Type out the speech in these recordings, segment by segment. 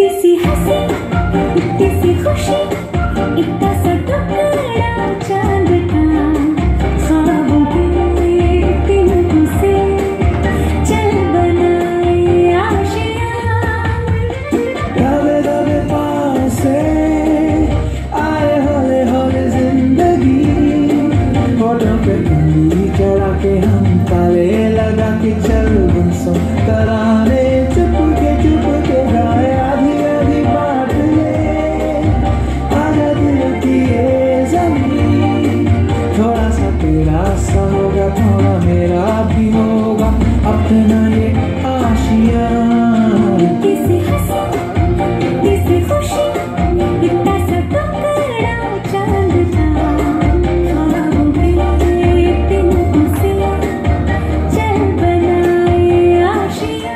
इतनी सी हंसी, इतनी सी खुशी, इतना सा टुकड़ा चांद का, ख्वाबों के तिनकों से चल बनाए आशियाँ। दबे दबे पास से आए हौले हौले जिंदगी, होठों पे कंघी चढ़ा के हम ताले लगा के चल गुमसुम तराने चुप के गाए आधी आधी बात ले आजा दिल की ये ज़मीन। थोड़ा सा तेरा सा होगा, थोड़ा मेरा भी होगा, अपना ये आशियाँ। इतनी सी हंसी, इतनी सी खुशी, इतना सा टुकड़ा चांद का, ख्वाबों के तिनकों से चल बनाए आशियाँ।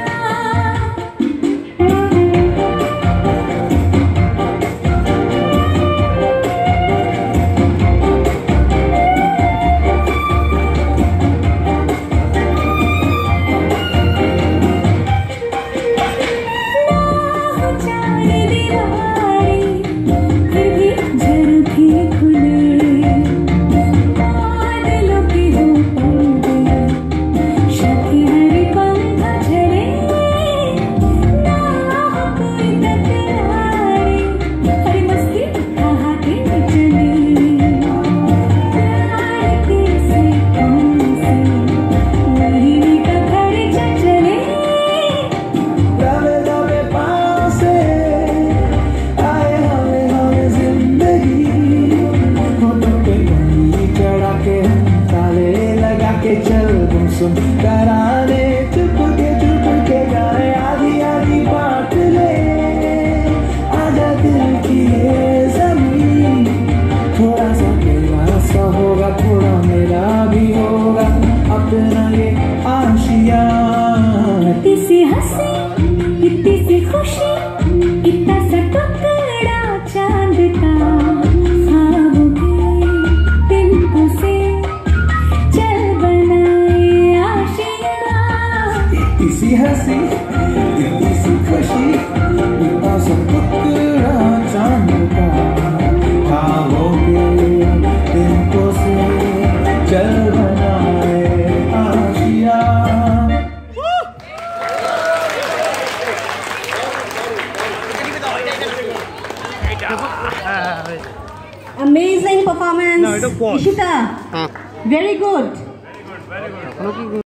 चल गुमसुम कराने चुप के गाए आधी आधी बात ले आजा दिल की ये ज़मीन। थोड़ा सा तेरा सा होगा, थोड़ा मेरा भी होगा, अपना ये आशियाँ। इतनी सी हंसी, इतनी सी खुशी, इतना सा टुकड़ा चांद का, ख्वाबों के तिनकों से चल बनाए आशियाँ। इतनी सी हंसी, इतनी सी खुशी, इतना सा टुकड़ा चांद का, ख्वाबों के तिनकों से चल बनाए आशियाँ। Amazing performance, Ishita. Very good.